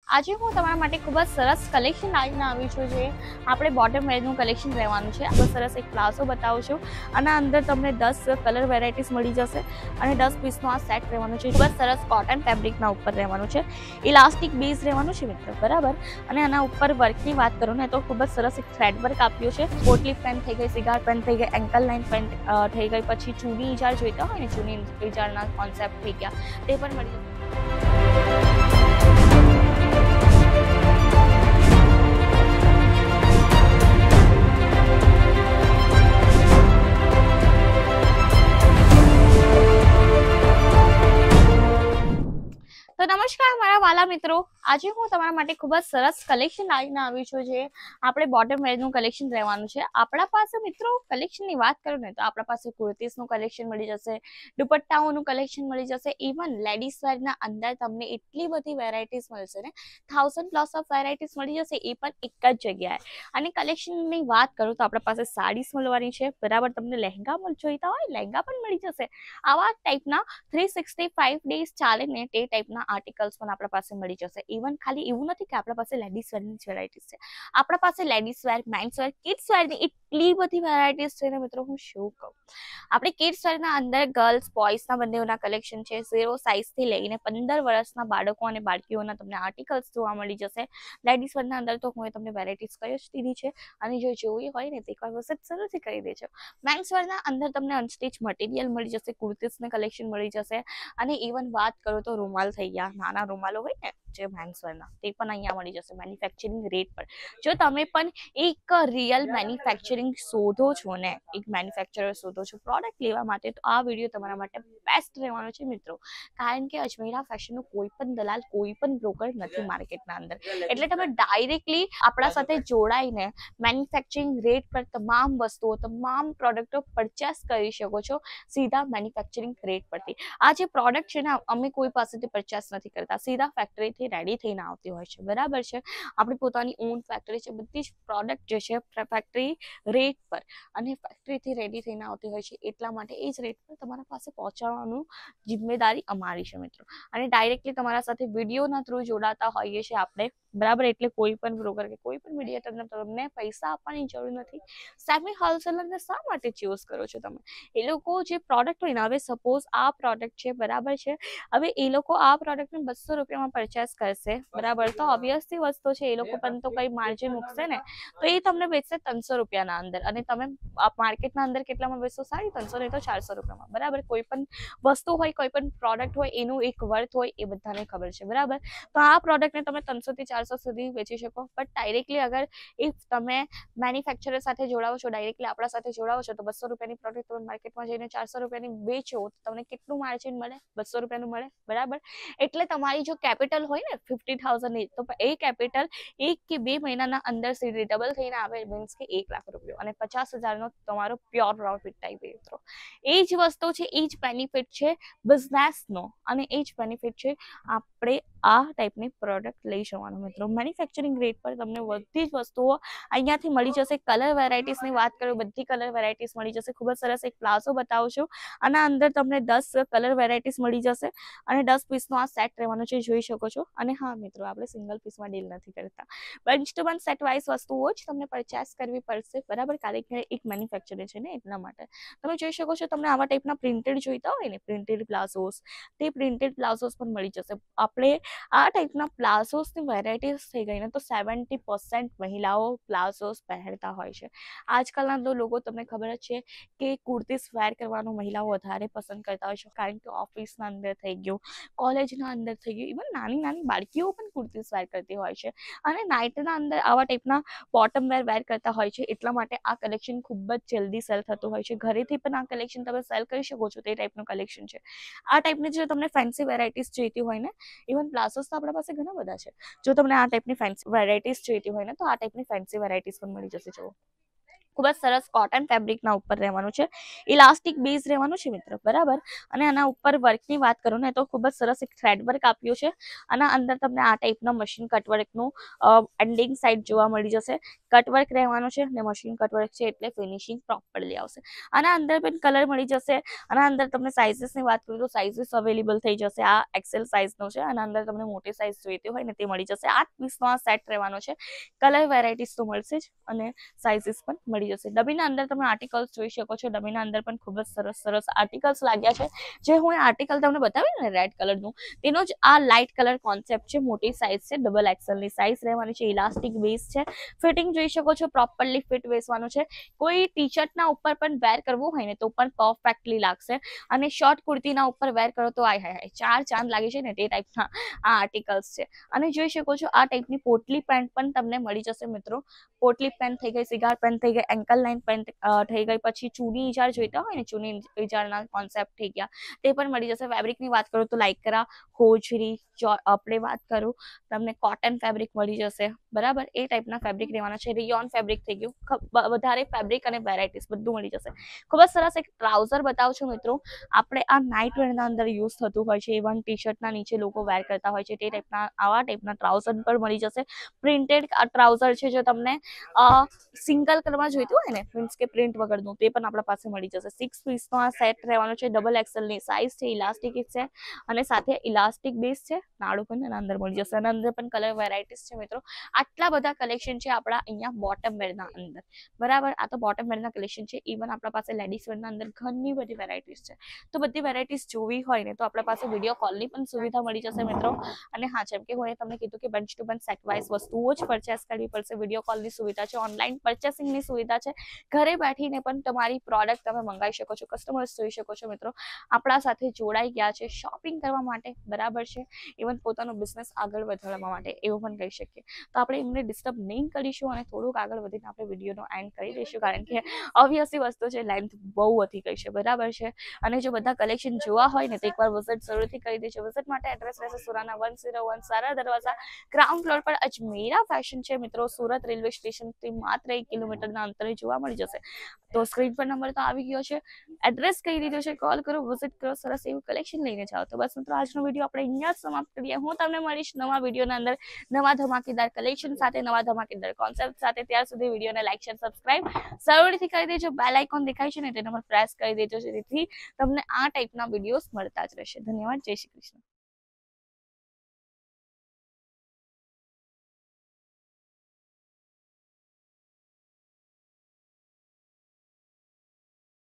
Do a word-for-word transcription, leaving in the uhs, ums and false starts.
આજે હું તમારા માટે ખૂબ જ સરસ કલેક્શન લાવીને આવી છું જે આપણે બોટમ વેરનું કલેક્શન રહેવાનું છે. ખૂબ સરસ એક પ્લાઝો બતાવું છું. આના અંદર તમને દસ કલર વેરાયટીઝ મળી જશે અને દસ પીસનો આ સેટ રહેવાનું છે. ખૂબ જ સરસ કોટન ફેબ્રિકના ઉપર રહેવાનું છે. ઇલાસ્ટિક બેઝ રહેવાનું છે મિત્રો, બરાબર. અને આના ઉપર વર્કની વાત કરું ને તો ખૂબ જ સરસ એક થ્રેડ વર્ક આપ્યું છે. પોટલી પેન્ટ થઈ ગઈ, સિગાર પેન્ટ થઈ ગઈ, એન્કલ લાઇન પેન્ટ થઈ ગઈ, પછી ચૂની ઇજાર જોઈતા હોય ને ચૂની ઇજારના કોન્સેપ્ટ થઈ ગયા તે પણ મળી જશે. તો નમસ્કાર મારા વાલા મિત્રો, આજે હું તમારા માટે ખૂબ જ સરસ કલેક્શન લાવીને આવી છું જે આપણે બોટમ વેરનું કલેક્શન રહેવાનું છે. આપણા પાસે મિત્રો કલેક્શનની વાત કરું ને તો આપણા પાસે કુર્તીસનું કલેક્શન મળી જશે, દુપટ્ટાઓનું કલેક્શન મળી જશે, ઇવન લેડીઝ વેરના અંદર તમને એટલી બધી વેરાયટીઝ મળશે ને, થાઉઝન્ડ પ્લસ ઓફ વેરાયટીઝ મળી જશે એ પણ એક જ જગ્યાએ. અને કલેક્શનની વાત કરું તો આપણા પાસે સાડીઝ મળવાની છે, બરાબર. તમને લહેંગા જોઈતા હોય લહેંગા પણ મળી જશે. આવા ટાઈપના થ્રી સિક્સટી ફાઈવ ડેઝ ચાલે ને તે ટાઈપના આર્ટિકલ્સ પણ આપણા પાસે મળી જશે. ઇવન ખાલી એવું નથી કે આપણા પાસે લેડીઝ વેરની જ વેરાયટીઝ છે, આપણા પાસે ladies wear, men's wear, kids વેરની એટલી બધી વેરાયટીઝ છે ને મિત્રો, હું શું કહું. આપણે કિડ્સ વેરના અંદર ગર્લ્સ બોયઝના બંનેઓના કલેક્શન છે. ઝીરો સાઇઝથી લઈને પંદર વર્ષના બાળકો અને બાળકીઓના તમને આર્ટિકલ્સ જોવા મળી જશે. લેડીઝ વેરના અંદર તો હું તમને વેરાયટીઝ કઈ જ દીધી છે અને જો જોઈ હોય ને તો એકવાર વિઝિટ જરૂરથી કરી દેજો. મેન્સ વેરના અંદર તમને અનસ્ટિચ મટીરિયલ મળી જશે, કુર્તીસના કલેક્શન મળી જશે. અને ઇવન વાત કરું તો રૂમાલ થઈ ગયા, નાના રૂમાલો હોય ને જે મેન્સવેરના, તે પણ અહીંયા મળી જશે મેન્યુફેક્ચરિંગ રેટ પર. જો તમે પણ એક રિયલ મેન્યુફેક્ચરિંગ શોધો છો ને, એક મેન્યુફેક્ચરર શોધો છો પ્રોડક્ટ લેવા માટે, તો આ વિડીયો તમારા માટે બેસ્ટ રહેવાનો છે મિત્રો. કારણ કે અજમેરા ફેશનનો કોઈ પણ દલાલ, કોઈ પણ બ્રોકર નથી માર્કેટના અંદર. એટલે તમે ડાયરેક્ટલી આપણા સાથે જોડાઈને મેન્યુફેક્ચરિંગ રેટ પર તમામ વસ્તુઓ, તમામ પ્રોડક્ટો પરચેસ કરી શકો છો સીધા મેન્યુફેક્ચરિંગ રેટ પરથી. આ જે પ્રોડક્ટ છે ને, અમે કોઈ પાસેથી પરચેસ નથી કરતા, સીધા ફેક્ટરીથી રેડી થઈને આવતી હોય છે, બરાબર છે. આપણી પોતાની ઓન ફેક્ટરી છે. બધી જ પ્રોડક્ટ જે છે ફેક્ટરી રેટ પર અને ફેક્ટરીથી રેડી થઈને આવતી હોય છે, એટલા માટે એ જ રેટ પર તમારા પાસે પહોંચાડવાનું જિમ્મેદારી અમારી છે મિત્રો. અને ડાયરેક્ટલી તમારા સાથે વિડીયોના થ્રુ જોડાતા હોઈએ છીએ આપણે, બરાબર. એટલે કોઈ પણ બ્રોકર કે કોઈ પણ મીડિયેટરને તમને પૈસા આપવાની જરૂર નથી. સેમી હોલસેલરને શા માટે ચૂઝ કરો છો તમે? એ લોકો જે પ્રોડક્ટ હોય ને, હવે સપોઝ આ પ્રોડક્ટ છે, બરાબર છે, હવે એ લોકો આ પ્રોડક્ટને બસો રૂપિયામાં પરચેસ કરશે, બરાબર. તો ઓબ્વિયસલી વસ્તુ છે, એ લોકો પણ તો કઈ માર્જિન મૂકશે ને, તો એ તમને વેચશે ત્રણસો રૂપિયાના અંદર અને તમે માર્કેટના અંદર કેટલામાં વેચશો? સાડી ત્રણસો નહીં તો ચારસો રૂપિયામાં, બરાબર. કોઈ પણ વસ્તુ હોય, કોઈ પણ પ્રોડક્ટ હોય, એનું એક વર્થ હોય, એ બધાને ખબર છે, બરાબર. તો આ પ્રોડક્ટને તમે ત્રણસો થી ચારસો સુધી વેચી શકો. બટ ડાયરેક્ટલી અગર ઇફ તમે મેન્યુફેક્ચરર સાથે જોડાવો છો, ડાયરેક્ટલી આપણા સાથે જોડાવો છો, તો બસો રૂપિયાની પ્રોડક્ટ તમે માર્કેટમાં જઈને ચારસો રૂપિયાની વેચો તો તમને કેટલું માર્જિન મળે? બસો રૂપિયાનું મળે, બરાબર. એટલે તમારી જો કેપિટલ હોય ને ફિફ્ટી થાઉઝન્ડ, તો એ કેપિટલ એક કે બે મહિનાના અંદર સીધી ડબલ થઈને આવે, મીન્સ કે એક લાખ રૂપિયા અને પચાસ હજારનો તમારો પ્યોર પ્રોફિટ થાય મિત્રો. એ જ વસ્તુ છે, એ જ બેનિફિટ છે બિઝનેસનો અને એ જ બેનિફિટ છે આપણે આ ટાઈપની પ્રોડક્ટ લઈ જવાનું મિત્રો. મેન્યુફેક્ચરિંગ રેટ પર તમને બધી જ વસ્તુઓ અહીંયાથી મળી જશે. કલર વેરાયટીઝની વાત કરું, બધી કલર વેરાયટીઝ મળી જશે. ખૂબ જ સરસ એક પ્લાઝો બતાવું છું. આના અંદર તમને દસ કલર વેરાયટીઝ મળી જશે અને દસ પીસનો આ સેટ રહેવાનો છે, જોઈ શકો છો. અને હા મિત્રો, આપણે સિંગલ પીસમાં ડીલ નથી કરતા, bunch to bunch set wise વસ્તુઓ જ તમને પરચેસ કરવી પડશે, બરાબર. કારણ કે એક મેન્યુફેક્ચર છે ને, એટલા માટે તમે જોઈ શકો છો. તમને આવા ટાઈપના પ્રિન્ટેડ જોઈતા હોય ને, પ્રિન્ટેડ પ્લાઝોસ, તે પ્રિન્ટેડ પ્લાઝોસ પણ મળી જશે. આપણે આ ટાઈપના પ્લાઝોસની વેરાયટીઝ થઈ ગઈ ને, તો સેવન્ટી પર્સન્ટ મહિલાઓ પ્લાઝોસ પહેરતા હોય છે. આજકાલના તો લોકો, તમને ખબર જ છે કે કુર્તીસ વેર કરવાનું મહિલાઓ વધારે પસંદ કરતા હોય છે, કારણ કે ઓફિસના અંદર થઈ ગયું, કોલેજના અંદર થઈ ગયું, ઇવન નાની નાની બાળકીઓ પણ કુર્તીસ વેર કરતી હોય છે અને નાઇટના અંદર આવા ટાઈપના બોટમ વેર વેર કરતા હોય છે. એટલા માટે આ કલેક્શન ખૂબ જ જલ્દી સેલ થતું હોય છે. ઘરેથી પણ આ કલેક્શન તમે સેલ કરી શકો છો, તે ટાઈપનું કલેક્શન છે. આ ટાઈપની જો તમને ફેન્સી વેરાયટીઝ જોઈતી હોય ને, ઇવન પ્લાઝોસ તો આપણા પાસે ઘણા બધા છે. જો તમને આ ટાઈપની ફેન્સી વેરાયટીઝ જોઈતી હોય ને, તો આ ટાઈપની ફેન્સી વેરાયટીઝ પણ મળી જશે. જો ખૂબ જ સરસ કોટન ફેબ્રિકના ઉપર રહેવાનું છે, ઇલાસ્ટિક બેઝ રહેવાનું છે મિત્રો, બરાબર. અને આના ઉપર વર્કની વાત કરું ને તો ખૂબ જ સરસ એક થ્રેડ વર્ક આપ્યું છે. આના અંદર તમને આ ટાઈપના મશીન કટવર્કનું એન્ડિંગ સાઈડ જોવા મળી જશે. કટવર્ક રહેવાનું છે અને મશીન કટવર્ક છે એટલે ફિનિશિંગ પ્રોપરલી આવશે. આના અંદર પણ કલર મળી જશે. આના અંદર તમને સાઇઝીસની વાત કરું તો સાઇઝીસ અવેલેબલ થઈ જશે. આ એક્સેલ સાઇઝનો છે. આના અંદર તમને મોટી સાઇઝ જોઈતી હોય ને તે મળી જશે. આઠ પીસનો આ સેટ રહેવાનો છે. કલર વેરાયટીઝ તો મળશે જ અને સાઇઝીસ પણ મળી જશે. ડબ્બીના અંદર તમે આર્ટિકલ્સ જોઈ શકો છો. ડબ્બીના અંદર પણ ખૂબ જ સરસ સરસ આર્ટિકલ્સ લાગ્યા છે. જે હું આર્ટિકલ તમને બતાવ્યું ને રેડ કલરનું, તેનો જ આ લાઇટ કલર કોન્સેપ્ટ છે. મોટી સાઇઝ છે, ડબલ એક્સેલની સાઇઝ રહેવાની છે. ઇલાસ્ટિક બેઝ છે. ફિટિંગ જોઈ શકો છો, પ્રોપરલી ફિટ બેસવાનું છે. કોઈ ટી શર્ટના ઉપર પણ વેર કરવું હોય ને તો પણ પરફેક્ટલી લાગશે. અને શોર્ટ કુર્તીના ઉપર વેર કરો તો આય હાય ચાર ચાંદ લાગે છે ને તે ટાઈપના આ આર્ટિકલ્સ છે. અને જોઈ શકો છો આ ટાઈપની પોટલી પેન્ટ પણ તમને મળી જશે મિત્રો. પોટલી પેન્ટ થઈ ગઈ, સિગાર પેન્ટ થઈ ગઈ, એન્કલ લાઇન પેન્ટ થઈ ગઈ, પછી ચૂની ઇજાર જોઈતા હોય ને ચૂની ઇજારના કોન્સેપ્ટ થઈ ગયા તે પણ મળી જશે. ફેબ્રિકની વાત કરું તો લાઇક્રા, હોજરી, આપણે વાત કરું તમને કોટન ફેબ્રિક મળી જશે, બરાબર. એ ટાઈપના ફેબ્રિક રહેવાના છે. રિયોન ફેબ્રિક થઈ ગયું, વધારે ફેબ્રિક અને વેરાયટીઝ બધું મળી જશે. ખૂબ જ સરસ એક ટ્રાઉઝર બતાવું છું મિત્રો. આપણે આ નાઇટ વેરના અંદર યુઝ થતું હોય છે. ઇવન ટી શર્ટના નીચે લોકો વેર કરતા હોય છે તે ટાઈપના આવા ટાઈપના ટ્રાઉઝર પણ મળી જશે. પ્રિન્ટેડ ટ્રાઉઝર છે. જો તમને સિંગલ કલરમાં જોઈતું હોય ને મીન્સ કે પ્રિન્ટ વગરનું તે પણ આપણા પાસે મળી જશે. સિક્સ પીસનો આ સેટ રહેવાનો છે. ડબલ એક્સેલની સાઇઝ છે. ઇલાસ્ટિક છે અને સાથે ઇલાસ્ટિક બેઝ છે. નાડું પણ એના અંદર મળી જશે. અને અંદર પણ કલર વેરાયટીઝ છે મિત્રો. આટલા બધા કલેક્શન છે આપણા અહીંયા બોટમ વેરના અંદર, બરાબર. આ તો બોટમ વેરના કલેક્શન છે. ઇવન આપણા પાસે લેડીઝ વેરના અંદર ઘણી બધી વેરાયટીઝ છે. તો બધી વેરાયટીઝ જોવી હોય ને તો આપણા પાસે વિડીયો કોલની પણ સુવિધા મળી જશે મિત્રો. અને હા, જેમ કે હું તમને કીધું કે bunch to bunch set wise વસ્તુઓ જ પરચેસ કરવી પડશે. વિડીયો કોલની સુવિધા છે, ઓનલાઈન પરચેસિંગની સુવિધા છે. ઘરે બેઠીને પણ તમારી પ્રોડક્ટ તમે મંગાવી શકો છો. કસ્ટમર્સ જોઈ શકો છો મિત્રો આપણા સાથે જોડાઈ ગયા છે શોપિંગ કરવા માટે, બરાબર છે. ઇવન પોતાનો બિઝનેસ આગળ વધારવા માટે એવું પણ કહી શકીએ. તો આપણે એમને ડિસ્ટર્બ નહીં કરીશું અને થોડુંક આગળ વધીને આપણે વિડીયોનો એન્ડ કરી દઈશું, કારણ કે ઓબ્વિયસલી વસ્તુ છે લેન્થ બહુ વધી ગઈ છે, બરાબર છે. અને જો બધા કલેક્શન જોવા હોય ને તો એકવાર વિઝિટ જરૂરથી કરી દેજો. વિઝિટ માટે એડ્રેસ રહેશે Surana one zero one Sahara Darwaja, ground floor પર અજમેરા ફેશન છે મિત્રો. સુરત રેલવે સ્ટેશનથી માત્ર એક કિલોમીટરના અંતરે જોવા મળી જશે. તો સ્ક્રીન પર નંબર તો આવી ગયો છે, એડ્રેસ કહી દીધો છે, કોલ કરો, વિઝિટ કરો, સરસ એવું કલેક્શન લઈને જાઓ. તો બસ મિત્રો આજનો વિડીયો આપણે અહીંયા જ સમાપ્ત કરીએ. હું તમને મળીશ નવા વિડીયોના અંદર નવા ધમાકેદાર કલેક્શન સાથે, નવા ધમાકેદાર કોન્સેપ્ટ સાથે. ત્યાર સુધી વિડીયોને લાઈક, શેર, સબસ્ક્રાઇબ જરૂરથી કરી દેજો. બેલ આઇકોન દેખાય છે ને તેના પર પ્રેસ કરી દેજો, જેથી તમને આ ટાઈપના વિડીયોઝ મળતા જ રહેશે. ધન્યવાદ. જય શ્રી કૃષ્ણ.